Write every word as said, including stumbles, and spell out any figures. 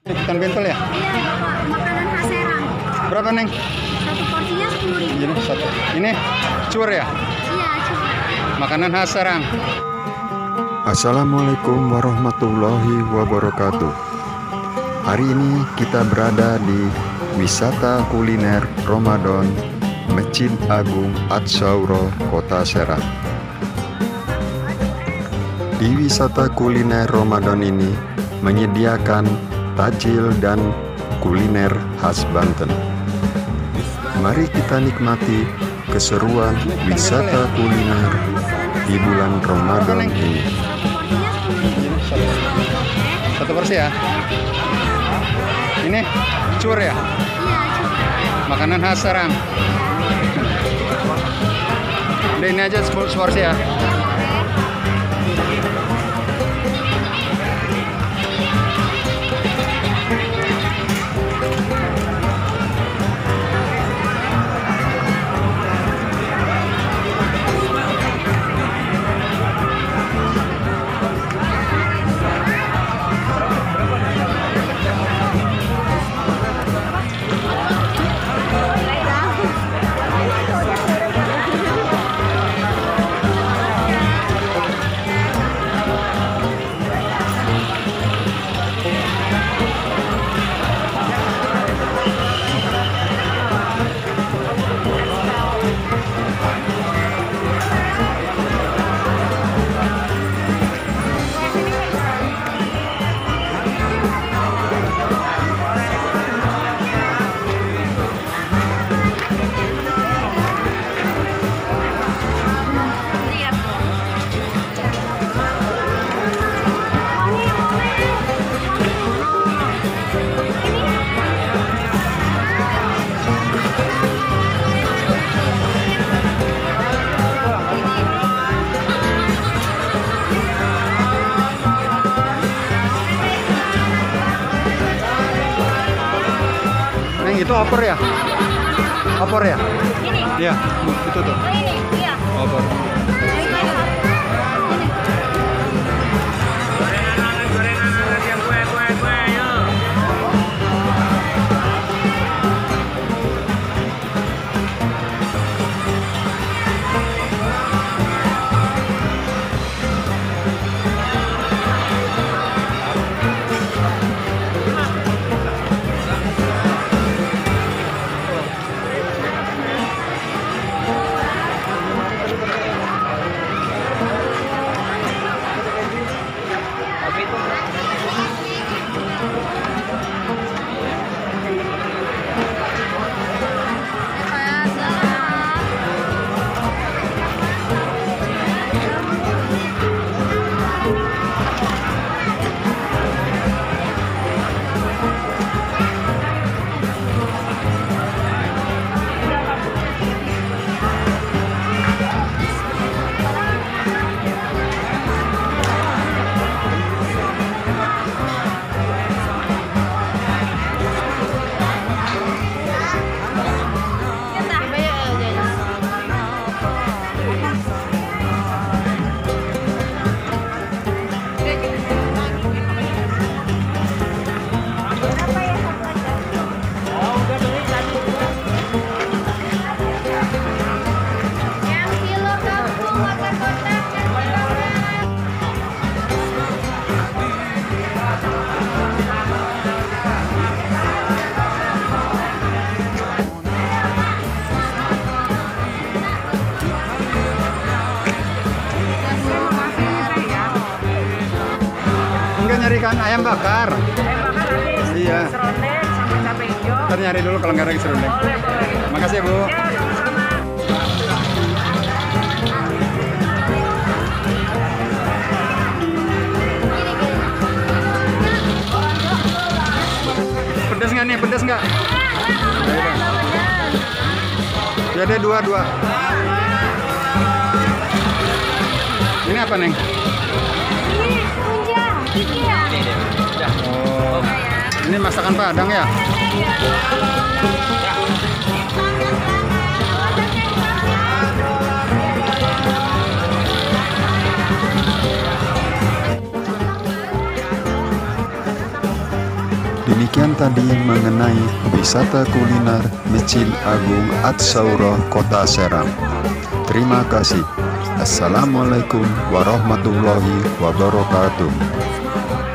Ikan bentol ya? Iya, Bapak. Makanan khas Serang. Berapa, Neng? Satu porsinya sepuluh ribu. Ini satu. Ini cur ya? Iya, cuma. Makanan khas Serang. Assalamualaikum warahmatullahi wabarakatuh. Hari ini kita berada di wisata kuliner Ramadan Masjid Agung Ats-Tsaurah, Kota Serang. Di wisata kuliner Ramadan ini menyediakan takjil dan kuliner khas Banten. Mari kita nikmati keseruan wisata kuliner di bulan Ramadan ini. Satu porsi ya? Ini cur ya? Iya, cuma. Makanan khas Serang. Udah ini aja sepuluh porsi ya? Itu opor ya? Opor ya? Ini. Iya, itu tuh. Oh, ini. Iya. Opor. Nyari kan ayam bakar. Ayam bakar habis. Iya. Serondeng sama cabai hijau. Ntar nyari dulu kalau nggak ada serundeng. Boleh, boleh. Makasih ya, Bu. Ya, sama-sama. Pedas nggak nih? Pedas nggak? Ya deh, dua dua. Ini apa, Neng? Ini tunjang. Iya. Oh, ini masakan Padang ya? Demikian tadi mengenai wisata kuliner Masjid Agung Ats-Saurah Kota Serang. Terima kasih. Assalamualaikum warahmatullahi wabarakatuh.